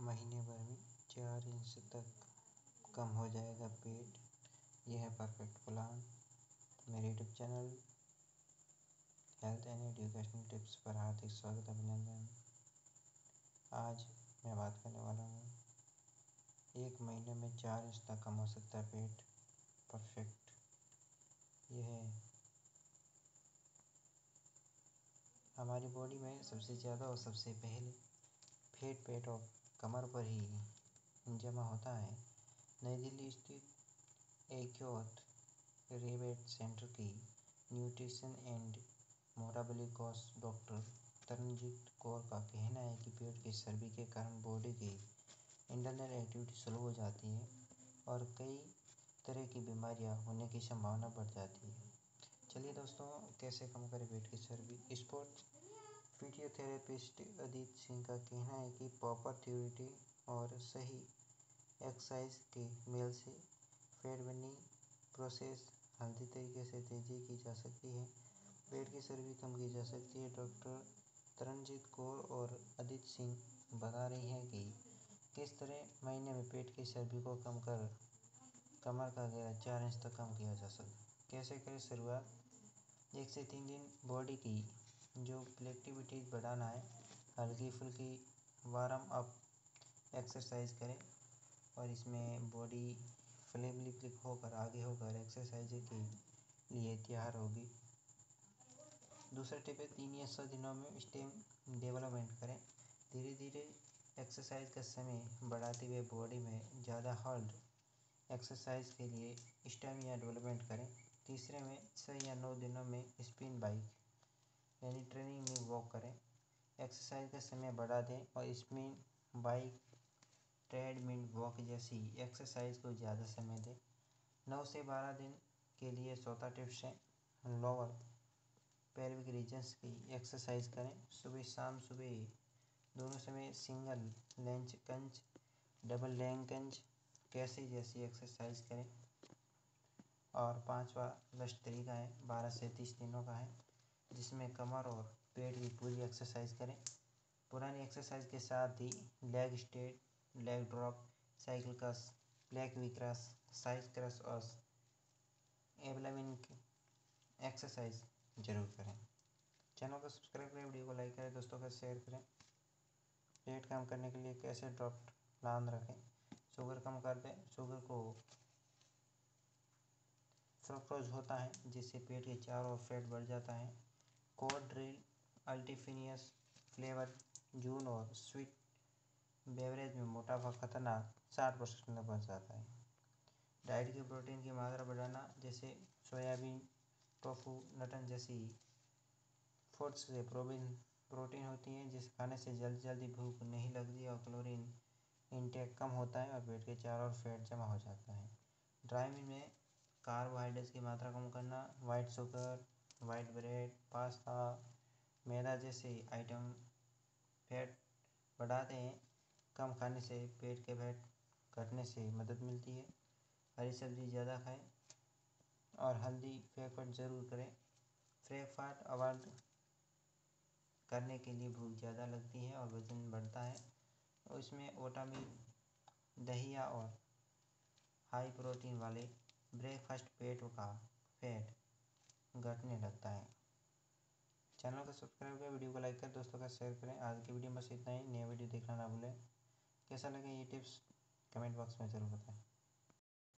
महीने भर में 4 इंच तक कम हो जाएगा पेट। यह है परफेक्ट प्लान। मेरे YouTube channel health and educational tips पर हार्दिक स्वागत, अभिनंदन। आज मैं बात करने वाला हूँ 1 महीने में 4 इंच तक कम हो सकता है पेट। परफेक्ट। यह हमारी बॉडी में सबसे ज़्यादा और सबसे पहले फैट पेट और कमर पर ही जमा होता है। नई दिल्ली स्थित एक्योट रिहैब सेंटर की nutrition and metabolic coach doctor Taranjeet Kaur का कहना है कि पेट की चर्बी के कारण बॉडी की इंटरनल एक्टिविटी स्लो हो जाती है और कई तरह की बीमारियां होने की संभावना बढ़ जाती है। चलिए दोस्तों, कैसे कम करें पेट की चर्बी। स्पोर्ट फिजियोथेरेपिस्ट अदित सिंह का कहना है कि प्रॉपर एक्टिविटी और सही एक्सरसाइज के मेल से फैट बर्निंग प्रोसेस हेल्दी तरीके से तेजी की जा सकती है, पेट की चर्बी कम की जा सकती है। डॉक्टर तरनजीत कौर और अदित सिंह बता रही हैं कि किस तरह महीने में पेट की चर्बी को कम कर कमर का घेरा 4 इंच तक कम किया जा सकता है। कैसे करें शुरुआत। 1 से 3 दिन बॉडी की जो फ्लेक्सिबिलिटी बढ़ाना है, हल्की फुल्की वार्म अप एक्सरसाइज करें और इसमें बॉडी फ्लेक्सिबल होकर आगे होकर एक्सरसाइज के लिए तैयार होगी। दूसरा टिप है 3 या 6 दिनों में स्टेम डेवलपमेंट करें। धीरे धीरे एक्सरसाइज का समय बढ़ाते हुए बॉडी में ज़्यादा हार्ड एक्सरसाइज के लिए स्टेमिना डेवलपमेंट करें। तीसरे में 6 या 9 दिनों में स्पिन बाइक यानी ट्रेनिंग में वॉक करें। एक्सरसाइज का समय बढ़ा दें और स्पिन बाइक ट्रेडमिल वॉक जैसी एक्सरसाइज को ज़्यादा समय दें। 9 से 12 दिन के लिए चौथा टिप्स है लोअर पेल्विक रीजन्स की एक्सरसाइज करें। सुबह शाम सुबह दोनों समय single lunges, double lunges कैसे जैसी एक्सरसाइज करें। और 5वां बेस्ट तरीका है 12 से 30 दिनों का है, जिसमें कमर और पेट की पूरी एक्सरसाइज करें। पुरानी एक्सरसाइज के साथ ही leg straight, leg drop, cycle cross, plank cross, side cross और एब्डोमेन एक्सरसाइज जरूर करें। चैनल को सब्सक्राइब करें, वीडियो को लाइक करें, दोस्तों का शेयर करें। पेट कम करने के लिए कैसे ड्रॉप प्लान रखें। शुगर कम कर दें। शुगर को फ्रक्टोज होता है जिससे पेट के चारों ओर फैट बढ़ जाता है। Cold drink, artificial flavour juice और स्वीट बेवरेज में मोटापा खतरनाक 60% तक बढ़ जाता है। डाइट के प्रोटीन की मात्रा बढ़ाना, जैसे सोयाबीन, टोफू, नटन जैसी फूड्स से प्रोटीन होती है, जिसे खाने से जल्दी जल्दी भूख नहीं लगती और कैलोरी इंटेक कम होता है और पेट के चारों ओर फैट जमा हो जाता है। ड्राई मील में कार्बोहाइड्रेट्स की मात्रा कम करना, white sugar, white bread, pasta, मैदा जैसे आइटम फैट बढ़ाते हैं। कम खाने से पेट के फैट घटने से मदद मिलती है। हरी सब्जी ज़्यादा खाएं और हेल्दी ब्रेकफास्ट ज़रूर करें। ब्रेकफास्ट अवॉइड करने के लिए भूख ज़्यादा लगती है और वजन बढ़ता है, और इसमें ओटामील, दहिया और हाई प्रोटीन वाले ब्रेकफास्ट पेट का फैट घटने लगता है। चैनल को सब्सक्राइब करें, वीडियो को लाइक करें, दोस्तों का शेयर करें। आज की वीडियो में बस इतना ही। नया वीडियो देखना ना भूलें। कैसा लगे ये टिप्स कमेंट बॉक्स में ज़रूर बताएं।